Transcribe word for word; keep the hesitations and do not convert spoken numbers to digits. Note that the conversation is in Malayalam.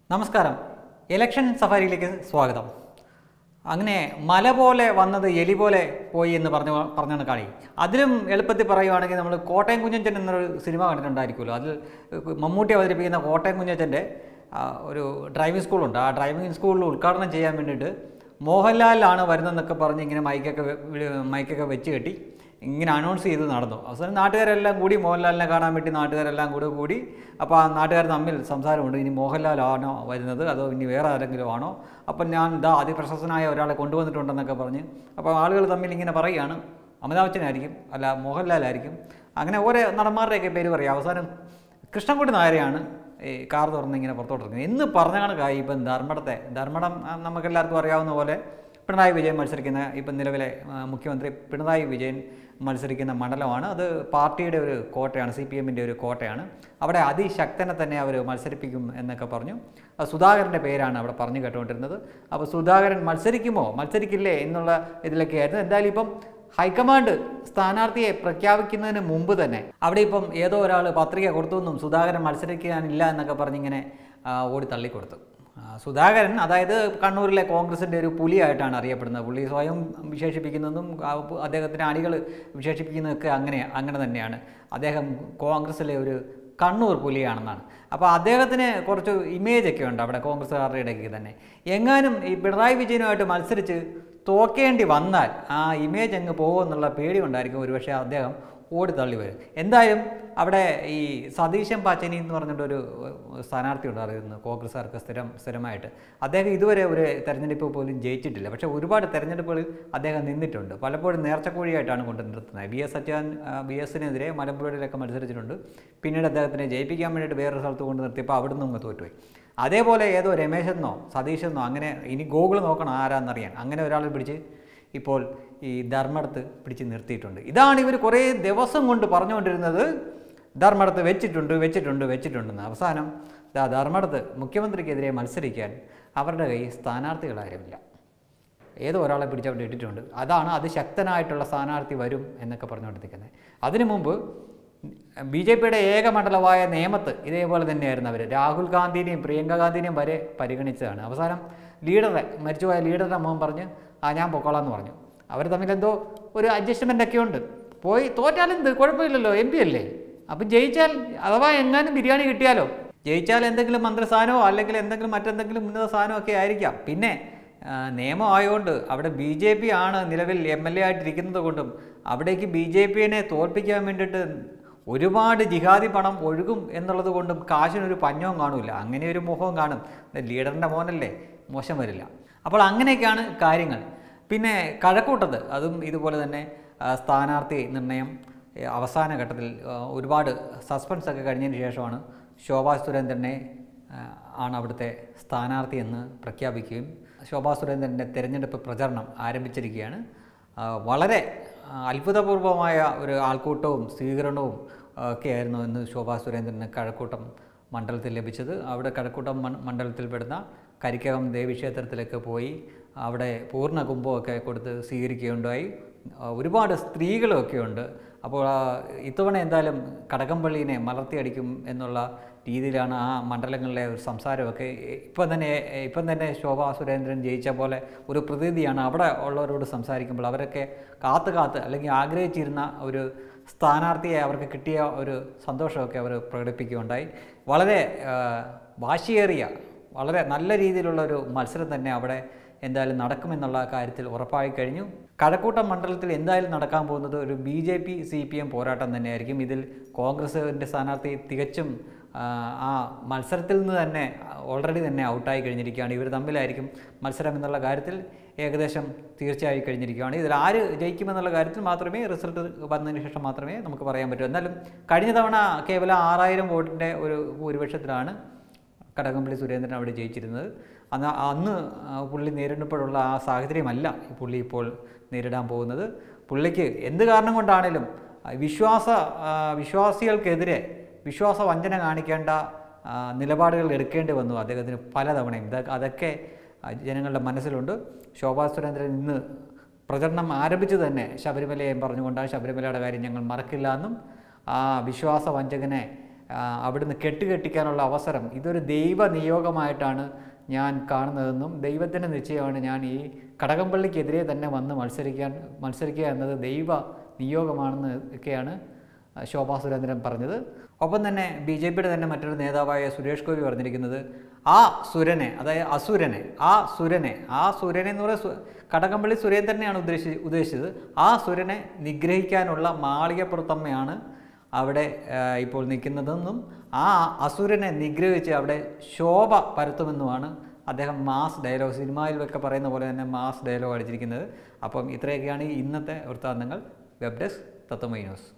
നമസ്കാരം. ഇലക്ഷൻ സഫാരിയിലേക്ക് സ്വാഗതം. അങ്ങനെ മല പോലെ വന്നത് എലി പോലെ പോയി എന്ന് പറഞ്ഞു പറഞ്ഞാണ് കളി. അതിലും എളുപ്പത്തിൽ പറയുവാണെങ്കിൽ നമ്മൾ കോട്ടയം കുഞ്ഞച്ചൻ എന്നൊരു സിനിമ കണ്ടിട്ടുണ്ടായിരിക്കുമല്ലോ. അതിൽ മമ്മൂട്ടി അവതരിപ്പിക്കുന്ന കോട്ടയം കുഞ്ഞച്ചൻ്റെ ഒരു ഡ്രൈവിംഗ് സ്കൂളുണ്ട്. ആ ഡ്രൈവിംഗ് സ്കൂളിൽ ഉദ്ഘാടനം ചെയ്യാൻ വേണ്ടിയിട്ട് മോഹൻലാലാണ് വരുന്നതെന്നൊക്കെ പറഞ്ഞ് ഇങ്ങനെ മൈക്കൊക്കെ മൈക്കൊക്കെ വെച്ച് കെട്ടി ഇങ്ങനെ അനൗൺസ് ചെയ്ത് നടന്നു. അവസാനം നാട്ടുകാരെല്ലാം കൂടി മോഹൻലാലിനെ കാണാൻ വേണ്ടി നാട്ടുകാരെല്ലാം കൂടി കൂടി അപ്പോൾ ആ നാട്ടുകാർ തമ്മിൽ സംസാരമുണ്ട്. ഇനി മോഹൻലാലാണോ വരുന്നത് അതോ ഇനി വേറെ ആരെങ്കിലും ആണോ? അപ്പം ഞാൻ ഇതാ അതിപ്രശസ്തനായ ഒരാളെ കൊണ്ടുവന്നിട്ടുണ്ടെന്നൊക്കെ പറഞ്ഞ് അപ്പോൾ ആളുകൾ തമ്മിൽ ഇങ്ങനെ പറയുകയാണ്, അമിതാഭ് ബച്ചനായിരിക്കും, അല്ല മോഹൻലാലായിരിക്കും, അങ്ങനെ ഓരോ നടന്മാരുടെയൊക്കെ പേര് പറയും. അവസാനം കൃഷ്ണൻകുട്ടി നായരെയാണ് ഈ കാർ തുറന്ന് ഇങ്ങനെ പുറത്തോട്ടിരിക്കുന്നത്. എന്ന് പറഞ്ഞ കണക്കായി ഇപ്പം ധർമ്മടത്തെ ധർമ്മടം നമുക്കെല്ലാവർക്കും അറിയാവുന്ന പോലെ പിണറായി വിജയൻ മത്സരിക്കുന്ന ഇപ്പം നിലവിലെ മുഖ്യമന്ത്രി പിണറായി വിജയൻ മത്സരിക്കുന്ന മണ്ഡലമാണ്. അത് പാർട്ടിയുടെ ഒരു കോട്ടയാണ്, സി പി എമ്മിൻ്റെ ഒരു കോട്ടയാണ്. അവിടെ അതിശക്തനെ തന്നെ അവർ മത്സരിപ്പിക്കും എന്നൊക്കെ പറഞ്ഞു. സുധാകരൻ്റെ പേരാണ് അവിടെ പറഞ്ഞു കേട്ടുകൊണ്ടിരുന്നത്. അപ്പോൾ സുധാകരൻ മത്സരിക്കുമോ മത്സരിക്കില്ലേ എന്നുള്ള ഇതിലൊക്കെ ആയിരുന്നു. എന്തായാലും ഇപ്പം ഹൈക്കമാൻഡ് സ്ഥാനാർത്ഥിയെ പ്രഖ്യാപിക്കുന്നതിന് മുമ്പ് തന്നെ അവിടെ ഇപ്പം ഏതോ ഒരാൾ പത്രിക കൊടുത്തുവെന്നും സുധാകരൻ മത്സരിക്കാനില്ല എന്നൊക്കെ പറഞ്ഞിങ്ങനെ ഓടി തള്ളിക്കൊടുത്തു. സുധാകരൻ അതായത് കണ്ണൂരിലെ കോൺഗ്രസിൻ്റെ ഒരു പുലിയായിട്ടാണ് അറിയപ്പെടുന്നത്. പുള്ളി സ്വയം വിശേഷിപ്പിക്കുന്നതും അദ്ദേഹത്തിൻ്റെ അണികൾ വിശേഷിപ്പിക്കുന്നതൊക്കെ അങ്ങനെ അങ്ങനെ തന്നെയാണ്. അദ്ദേഹം കോൺഗ്രസിലെ ഒരു കണ്ണൂർ പുലിയാണെന്നാണ്. അപ്പോൾ അദ്ദേഹത്തിന് കുറച്ച് ഇമേജൊക്കെ ഉണ്ട് അവിടെ കോൺഗ്രസ്സുകാരുടെ ഇടയ്ക്ക് തന്നെ. എങ്ങാനും ഈ പിണറായി വിജയനുമായിട്ട് മത്സരിച്ച് തോക്കേണ്ടി വന്നാൽ ആ ഇമേജ് അങ്ങ് പോകുമെന്നുള്ള പേടി കൊണ്ടായിരിക്കും ഒരുപക്ഷെ അദ്ദേഹം ഓടി തള്ളി വരും. എന്തായാലും അവിടെ ഈ സതീശൻ പാച്ചേനി എന്ന് പറഞ്ഞിട്ടൊരു സ്ഥാനാർത്ഥി ഉണ്ടായിരുന്നു കോൺഗ്രസ്സുകാർക്ക് സ്ഥിരം സ്ഥിരമായിട്ട്. അദ്ദേഹം ഇതുവരെ ഒരു തെരഞ്ഞെടുപ്പ് പോലും ജയിച്ചിട്ടില്ല. പക്ഷേ ഒരുപാട് തെരഞ്ഞെടുപ്പുകളിൽ അദ്ദേഹം നിന്നിട്ടുണ്ട്. പലപ്പോഴും നേർച്ചക്കോഴിയായിട്ടാണ് കൊണ്ട് നിർത്തുന്നത്. ബി എസ് സത്യാൻ ബി എസിനെതിരെ മലമ്പുഴയിലൊക്കെ മത്സരിച്ചിട്ടുണ്ട്. പിന്നീട് അദ്ദേഹത്തിനെ ജയിപ്പിക്കാൻ വേണ്ടിയിട്ട് വേറൊരു സ്ഥലത്ത് കൊണ്ട് നിർത്തിയപ്പോൾ അവിടെ നിന്ന് തോറ്റുപോയി. അതേപോലെ ഏതോ രമേശെന്നോ സതീശെന്നോ അങ്ങനെ ഇനി ഗൂഗിൾ നോക്കണം ആരാന്നറിയാൻ, അങ്ങനെ ഒരാളെ പിടിച്ച് ഇപ്പോൾ ഈ ധർമ്മടത്ത് പിടിച്ച് നിർത്തിയിട്ടുണ്ട്. ഇതാണ് ഇവർ കുറേ ദിവസം കൊണ്ട് പറഞ്ഞുകൊണ്ടിരുന്നത്, ധർമ്മടത്ത് വെച്ചിട്ടുണ്ട് വെച്ചിട്ടുണ്ട് വെച്ചിട്ടുണ്ടെന്ന്. അവസാനം ദാ ധർമ്മടത്ത് മുഖ്യമന്ത്രിക്കെതിരെ മത്സരിക്കാൻ അവരുടെ കയ്യിൽ സ്ഥാനാർത്ഥികളാരുമില്ല. ഏതോ ഒരാളെ പിടിച്ചവിടെ ഇട്ടിട്ടുണ്ട്. അതാണ് അതിശക്തനായിട്ടുള്ള സ്ഥാനാർത്ഥി വരും എന്നൊക്കെ പറഞ്ഞുകൊണ്ടിരിക്കുന്നത്. അതിനു മുമ്പ് ബി ജെ പിയുടെ ഏക മണ്ഡലമായ നേമത്ത് ഇതേപോലെ തന്നെയായിരുന്നു അവർ. രാഹുൽ ഗാന്ധിനെയും പ്രിയങ്ക ഗാന്ധിനെയും വരെ പരിഗണിച്ചതാണ്. അവസാനം ലീഡറെ മരിച്ചുപോയ ലീഡറുടെ മോൻ പറഞ്ഞ് ആ ഞാൻ പൊക്കോളാന്ന് പറഞ്ഞു. അവർ തമ്മിലെന്തോ ഒരു അഡ്ജസ്റ്റ്മെൻ്റ് ഒക്കെ ഉണ്ട്. പോയി തോറ്റാലെന്ത് കുഴപ്പമില്ലല്ലോ, എം പി അല്ലേ. അപ്പം ജയിച്ചാൽ അഥവാ എങ്ങാനും ബിരിയാണി കിട്ടിയാലോ, ജയിച്ചാൽ എന്തെങ്കിലും മന്ത്രിസ്ഥാനമോ അല്ലെങ്കിൽ എന്തെങ്കിലും മറ്റെന്തെങ്കിലും ഉന്നത സ്ഥാനമോ ഒക്കെ ആയിരിക്കാം. പിന്നെ നിയമം ആയതുകൊണ്ട് അവിടെ ബി ജെ പി ആണ് നിലവിൽ എം എൽ എ ആയിട്ടിരിക്കുന്നത് കൊണ്ടും അവിടേക്ക് ബി ജെ പിയെ തോൽപ്പിക്കാൻ വേണ്ടിയിട്ട് ഒരുപാട് ജിഹാദി പണം ഒഴുകും എന്നുള്ളത് കൊണ്ടും കാശിനൊരു പഞ്ഞവും കാണില്ല. അങ്ങനെ ഒരു മുഖവും കാണും. ലീഡറിൻ്റെ മോനല്ലേ, മോശം വരില്ല. അപ്പോൾ അങ്ങനെയൊക്കെയാണ് കാര്യങ്ങൾ. പിന്നെ കഴക്കൂട്ടത്ത് അതും ഇതുപോലെ തന്നെ സ്ഥാനാർത്ഥി നിർണയം അവസാന ഘട്ടത്തിൽ ഒരുപാട് സസ്പെൻസ് ഒക്കെ കഴിഞ്ഞതിന് ശേഷമാണ് ശോഭാ സുരേന്ദ്രനെ ആണ് അവിടുത്തെ സ്ഥാനാർത്ഥി എന്ന് പ്രഖ്യാപിക്കുകയും ശോഭാ സുരേന്ദ്രൻ്റെ തിരഞ്ഞെടുപ്പ് പ്രചരണം ആരംഭിച്ചിരിക്കുകയാണ്. വളരെ അത്ഭുതപൂർവമായ ഒരു ആൾക്കൂട്ടവും സ്വീകരണവും ഒക്കെയായിരുന്നു ഇന്ന് ശോഭാ സുരേന്ദ്രന് കഴക്കൂട്ടം മണ്ഡലത്തിൽ ലഭിച്ചത്. അവിടെ കഴക്കൂട്ടം മണ്ഡലത്തിൽപ്പെടുന്ന കരിക്കകം ദേവീക്ഷേത്രത്തിലേക്ക് പോയി അവിടെ പൂർണ്ണ കുംഭമൊക്കെ കൊടുത്ത് സ്വീകരിക്കുകയുണ്ടായി. ഒരുപാട് സ്ത്രീകളൊക്കെ ഉണ്ട്. അപ്പോൾ ഇത്തവണ എന്തായാലും കടകംപള്ളീനെ മലർത്തിയടിക്കും എന്നുള്ള രീതിയിലാണ് ആ മണ്ഡലങ്ങളിലെ ഒരു സംസാരമൊക്കെ. ഇപ്പം തന്നെ ഇപ്പം തന്നെ ശോഭാ സുരേന്ദ്രൻ ജയിച്ച പോലെ ഒരു പ്രതീതിയാണ് അവിടെ ഉള്ളവരോട് സംസാരിക്കുമ്പോൾ. അവരൊക്കെ കാത്ത് കാത്ത് അല്ലെങ്കിൽ ആഗ്രഹിച്ചിരുന്ന ഒരു സ്ഥാനാർത്ഥിയെ അവർക്ക് കിട്ടിയ ഒരു സന്തോഷമൊക്കെ അവർ പ്രകടിപ്പിക്കുകയുണ്ടായി. വളരെ വാശിയേറിയ വളരെ നല്ല രീതിയിലുള്ള ഒരു മത്സരം തന്നെ അവിടെ എന്തായാലും നടക്കുമെന്നുള്ള കാര്യത്തിൽ ഉറപ്പായി കഴിഞ്ഞു. കഴക്കൂട്ടം മണ്ഡലത്തിൽ എന്തായാലും നടക്കാൻ പോകുന്നത് ഒരു B J P C P M പോരാട്ടം തന്നെയായിരിക്കും. ഇതിൽ കോൺഗ്രസിൻ്റെ സ്ഥാനാർത്ഥി തികച്ചും ആ മത്സരത്തിൽ നിന്ന് തന്നെ ഓൾറെഡി തന്നെ ഔട്ടായി കഴിഞ്ഞിരിക്കുകയാണ്. ഇവർ തമ്മിലായിരിക്കും മത്സരം എന്നുള്ള കാര്യത്തിൽ ഏകദേശം തീർച്ചയായി കഴിഞ്ഞിരിക്കുകയാണ്. ഇതിൽ ആര് ജയിക്കുമെന്നുള്ള കാര്യത്തിൽ മാത്രമേ റിസൾട്ട് വന്നതിന് ശേഷം മാത്രമേ നമുക്ക് പറയാൻ പറ്റൂ. എന്നാലും കഴിഞ്ഞ തവണ കേവലം ആറായിരം വോട്ടിൻ്റെ ഒരു ഭൂരിപക്ഷത്തിലാണ് കടകംപള്ളി സുരേന്ദ്രൻ അവിടെ ജയിച്ചിരുന്നത്. അന്ന് അന്ന് പുള്ളി നേരിടുമ്പോഴുള്ള ആ സാഹചര്യമല്ല പുള്ളി ഇപ്പോൾ നേരിടാൻ പോകുന്നത്. പുള്ളിക്ക് എന്ത് കാരണം കൊണ്ടാണേലും വിശ്വാസ വിശ്വാസികൾക്കെതിരെ വിശ്വാസ വഞ്ചന കാണിക്കേണ്ട നിലപാടുകൾ എടുക്കേണ്ടി വന്നു അദ്ദേഹത്തിന് പലതവണയും. അതൊക്കെ ജനങ്ങളുടെ മനസ്സിലുണ്ട്. ശോഭാ സുരേന്ദ്രൻ ഇന്ന് പ്രചരണം ആരംഭിച്ചു തന്നെ ശബരിമലയെ പറഞ്ഞുകൊണ്ടാണ് ശബരിമലയുടെ കാര്യം ഞങ്ങൾ മറക്കില്ല എന്നും ആ വിശ്വാസ വഞ്ചകനെ അവിടുന്ന് കെട്ടുകെട്ടിക്കാനുള്ള അവസരം ഇതൊരു ദൈവ നിയോഗമായിട്ടാണ് ഞാൻ കാണുന്നതെന്നും ദൈവത്തിൻ്റെ നിശ്ചയമാണ് ഞാൻ ഈ കടകംപള്ളിക്കെതിരെ തന്നെ വന്ന് മത്സരിക്കാൻ മത്സരിക്കുക എന്നത് ദൈവ നിയോഗമാണെന്ന് ഒക്കെയാണ് ശോഭാ സുരേന്ദ്രൻ പറഞ്ഞത്. ഒപ്പം തന്നെ ബി ജെ പിയുടെ തന്നെ മറ്റൊരു നേതാവായ സുരേഷ് ഗോപി പറഞ്ഞിരിക്കുന്നത് ആ സുരനെ, അതായത് അസുരനെ, ആ സുരനെ ആ സുരനെ എന്ന് പറയുന്ന കടകംപള്ളി സുരേന്ദ്രനെയാണ് ഉദ്ദേശി ഉദ്ദേശിച്ചത് ആ സുരനെ നിഗ്രഹിക്കാനുള്ള മാളികപ്പുറത്തമ്മയാണ് അവിടെ ഇപ്പോൾ നിൽക്കുന്നതെന്നും ആ അസുരനെ നിഗ്രഹിച്ച് അവിടെ ശോഭ പരത്തുമെന്നുമാണ് അദ്ദേഹം മാസ് ഡയലോഗ്, സിനിമയിലൊക്കെ പറയുന്ന പോലെ തന്നെ മാസ് ഡയലോഗ് അടിച്ചിരിക്കുന്നത്. അപ്പം ഇത്രയൊക്കെയാണ് ഇന്നത്തെ വൃത്താന്തങ്ങൾ. Web desk Tatvamayi news.